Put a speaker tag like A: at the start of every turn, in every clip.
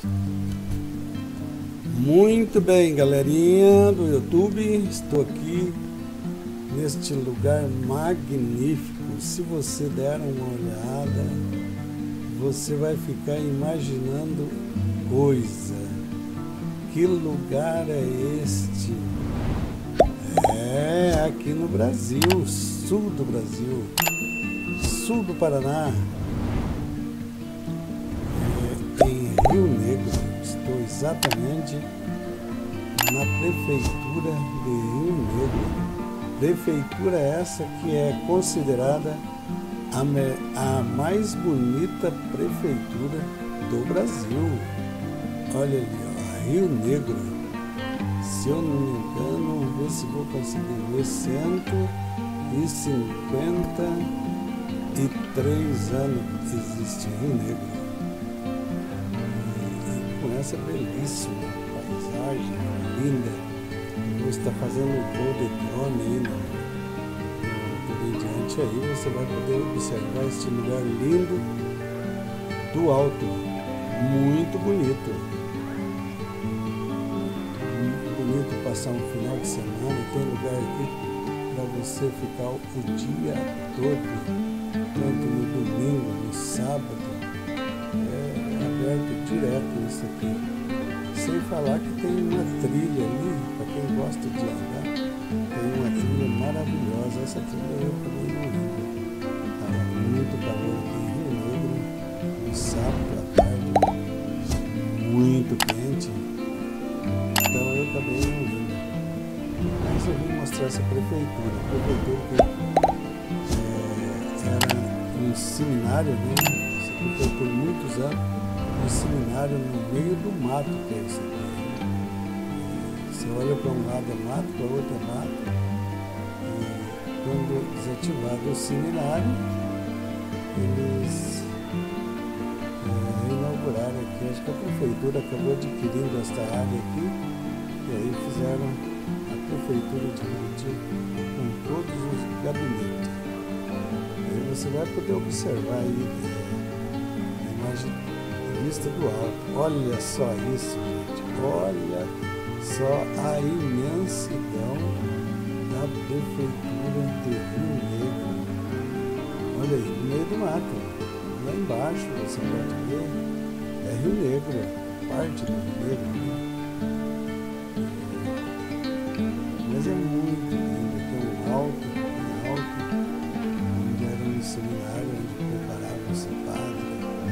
A: Muito bem, galerinha do YouTube, estou aqui neste lugar magnífico. Se você der uma olhada, você vai ficar imaginando coisa. Que lugar é este? É aqui no Brasil, sul do Brasil, sul do Paraná, em Rio Negro. Estou exatamente na prefeitura de Rio Negro. Prefeitura essa que é considerada a mais bonita prefeitura do Brasil. Olha ali, ó, Rio Negro. Se eu não me engano, vamos ver se vou conseguir ver, 153 anos que existe Rio Negro. Com essa belíssima paisagem linda, você está fazendo um voo de drone aí no diante aí, você vai poder observar este lugar lindo do alto, muito bonito. Muito passar um final de semana, tem lugar aqui para você ficar o dia todo, tanto no domingo, no sábado, aberto direto isso aqui. Sem falar que tem uma trilha ali, para quem gosta de andar, tem uma trilha maravilhosa. Essa trilha eu também não lembro. Estava muito calor aqui em Rio Negro, no sábado à tarde, muito quente. Então eu acabei não indo. Mas eu vim mostrar essa prefeitura. A prefeitura que era um seminário, né? Isso aqui foi por muitos anos um seminário no meio do mato, que é isso aqui. Você olha para um lado é mato, para o outro é mato. E quando desativado o seminário, eles inauguraram aqui. Acho que a prefeitura acabou adquirindo esta área aqui. E aí fizeram a prefeitura de Curitiba com todos os gabinetes. E aí você vai poder observar aí a imagem vista do alto. Olha só isso, gente. Olha só a imensidão da prefeitura de Rio Negro. Olha aí, no meio do mato. Lá embaixo você pode ver, é Rio Negro, parte do Rio Negro, né? Mas é muito lindo, tem um alto, onde era um seminário, onde preparavam-se padres.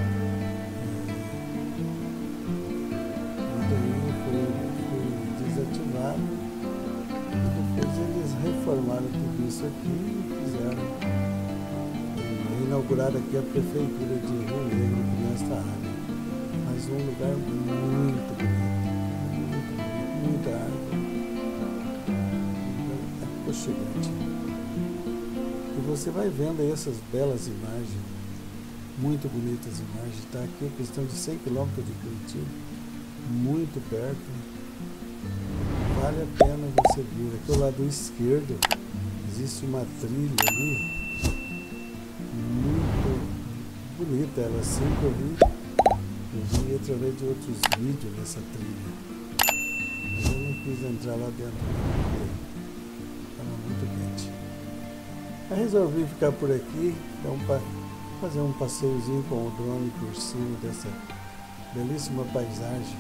A: E daí foi desativado, e depois eles reformaram tudo isso aqui e fizeram, inauguraram aqui a prefeitura de Rio Negro nesta área. Mas um lugar muito bonito, muita árvore. Chegante. E você vai vendo aí essas belas imagens, muito bonitas imagens. Está aqui a questão de 100 km de Curitiba, muito perto. Vale a pena você vir. Aqui ao lado esquerdo existe uma trilha ali, muito bonita. Ela assim que eu vi através de outros vídeos dessa trilha. Mas eu não quis entrar lá dentro porque muito quente. Aí resolvi ficar por aqui, fazer um passeiozinho com o drone por cima dessa belíssima paisagem.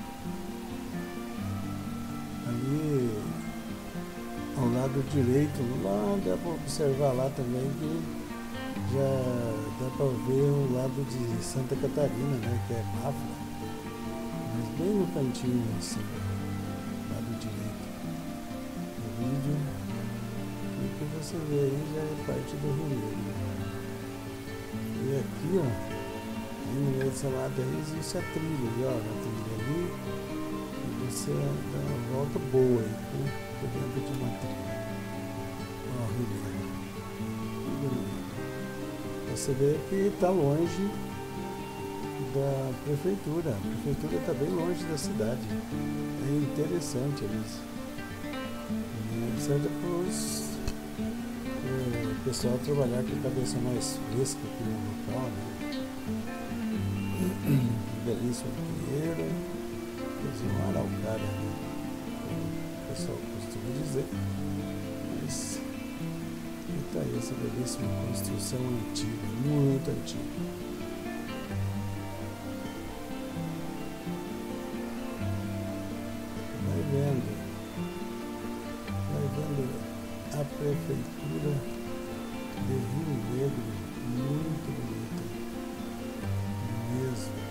A: Ali ao lado direito, lá dá para observar lá também que já dá para ver o lado de Santa Catarina, né, que é Mafra, mas bem no cantinho assim, lado direito do vídeo. O que você vê aí já é parte do Rio Negro. E aqui, ó, aí no meio dessa lado aí existe a trilha, ó, a trilha ali, e você dá uma volta boa aí, por dentro de uma trilha. Ó, o Rio Negro. Você vê que está longe da prefeitura. A prefeitura está bem longe da cidade. É interessante isso. Serve para o pessoal trabalhar com a cabeça mais fresca aqui no local, né? belíssimo pinheiro, fez uma araucária, né? O pessoal costuma dizer, mas tá aí essa belíssima construção antiga, muito antiga. Vai vendo a prefeitura de Rio Negro, muito bonita mesmo.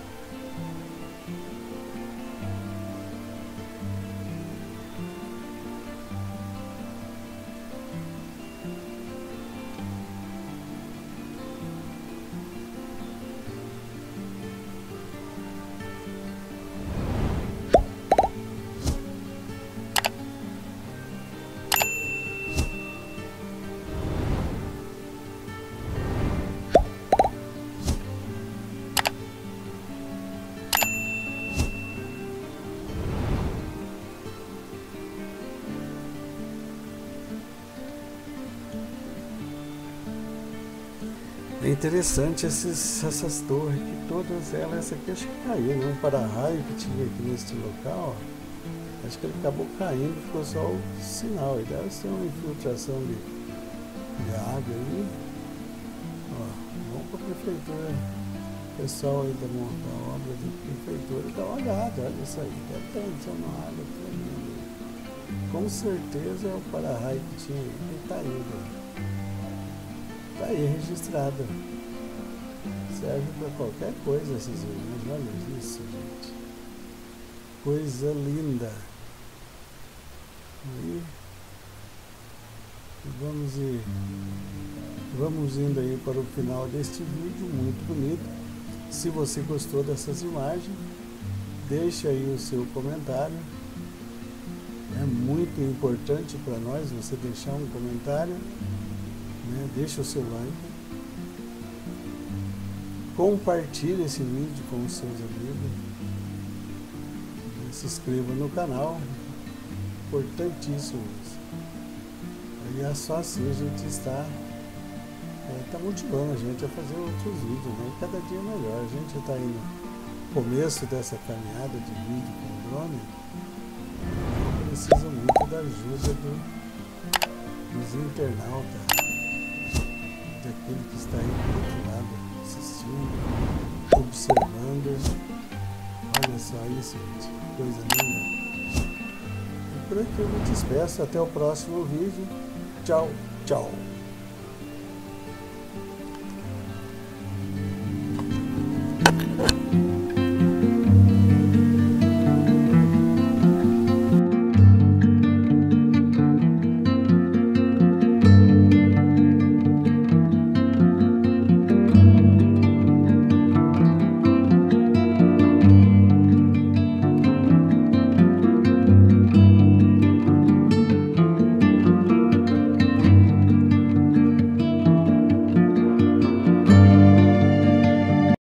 A: É interessante essas torres aqui, todas elas, essa aqui acho que caiu, né? Um para-raio que tinha aqui neste local, ó, acho que ele acabou caindo, ficou só o sinal, e deve ser uma infiltração de água aí. Ó, vamos para a prefeitura, o pessoal aí da obra da prefeitura dá uma olhada, olha isso aí, deve estar entrando uma água tremenda. Com certeza é o para-raio que tinha aí, que está indo. Tá aí registrado. Serve para qualquer coisa essas urnas. Olha isso, gente. Coisa linda. Aí vamos indo aí para o final deste vídeo, muito bonito. Se você gostou dessas imagens, deixe aí o seu comentário. É muito importante para nós você deixar um comentário. Deixa o seu like, compartilhe esse vídeo com os seus amigos, se inscreva no canal, importantíssimo isso. E é só assim a gente está motivando a gente a fazer outros vídeos, né? Cada dia melhor. A gente está aí no começo dessa caminhada de vídeo com drone, precisa muito da ajuda dos internautas, daquele que está aí do outro lado, assistindo, observando. Olha só isso, gente, que coisa linda. E por aqui eu me despeço, até o próximo vídeo. Tchau, tchau.